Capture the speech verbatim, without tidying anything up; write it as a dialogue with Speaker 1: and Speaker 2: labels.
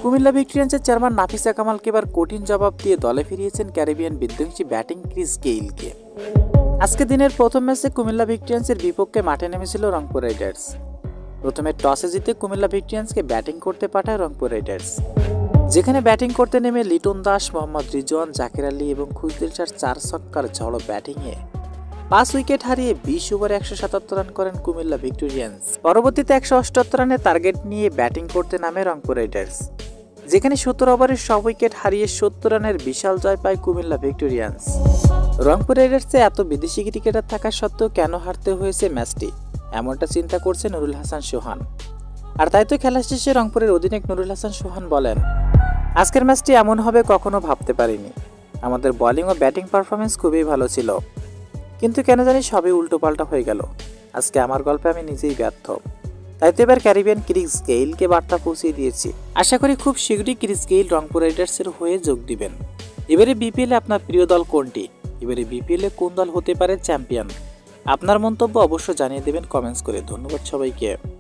Speaker 1: Comilla ভিক্টোরিয়ান্সের chairman Nafisa কামালকে এবার কঠিন জবাব দিয়ে দলে ফিরিয়েছেন ক্যারিবিয়ান বিধ্বংসী ব্যাটিং ক্রিস গেইলকে। আজকে দিনের প্রথম ম্যাচে কুমিল্লা ভিক্টোরিয়ান্সের বিপক্ষে মাঠে নেমেছিল রংপুর রাইডার্স। প্রথমে টসে জিতে কুমিল্লা ভিক্টোরিয়ান্সকে ব্যাটিং করতে পাঠায় রংপুর রাইডার্স, যেখানে ব্যাটিং করতে নেমে লিটন দাস, মোহাম্মদ রিজওয়ান, জাকির আলী এবং খুশদিল শাহর চার ছক্কার ঝড়ো ব্যাটিংয়ে পাঁচ উইকেট হারিয়ে বিশ ওভারে একশো সাতাত্তর রান করেন কুমিল্লা ভিক্টোরিয়ান্স। পরবর্তীতে একশো অষ্টাত্তর রানের টার্গেট নিয়ে ব্যাটিং করতে নামে রংপুর রাইডার্স, যেখানে সত্তর ওভারে সব উইকেট হারিয়ে সত্তর রানের বিশাল জয় পায় কুমিল্লা ভিক্টোরিয়ান্স। রংপুর রাইডার্সে এত বিদেশি ক্রিকেটার থাকা সত্ত্বেও কেন হারতে হয়েছে ম্যাচটি, এমনটা চিন্তা করছে নুরুল হাসান সোহান। আর তাই তো খেলা শেষে রংপুরের অধিনায়ক নুরুল হাসান সোহান বলেন, আজকের ম্যাচটি এমন হবে কখনো ভাবতে পারিনি। আমাদের বোলিং ও ব্যাটিং পারফরমেন্স খুবই ভালো ছিল, কিন্তু কেন জানি সবই উল্টোপাল্টা হয়ে গেল। আজকে আমার গল্পে আমি নিজেই ব্যর্থ। তাই তো এবার ক্যারিবিয়ান ক্রিস গেইলকে বার্তা পৌঁছে দিয়েছি। আশা করি খুব শীঘ্রই ক্রিস গেইল রংপুর রাইডার্সের হয়ে যোগ দিবেন। এবারে বিপিএলে আপনার প্রিয় দল কোনটি? এবারে বিপিএলে কোন দল হতে পারে চ্যাম্পিয়ন? আপনার মন্তব্য অবশ্যই জানিয়ে দেবেন কমেন্টস করে। ধন্যবাদ সবাইকে।